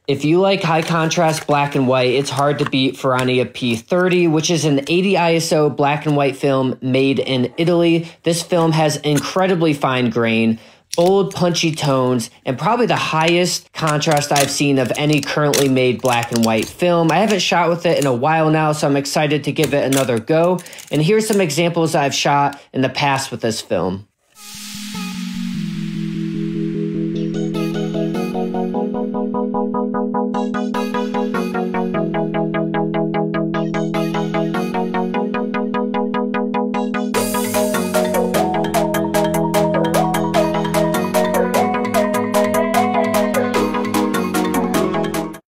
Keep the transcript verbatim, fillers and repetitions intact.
If you like high contrast black and white, it's hard to beat Ferrania P thirty, which is an eighty I S O black and white film made in Italy. This film has incredibly fine grain, bold, punchy tones, and probably the highest contrast I've seen of any currently made black and white film. I haven't shot with it in a while now, so I'm excited to give it another go. And here's some examples I've shot in the past with this film.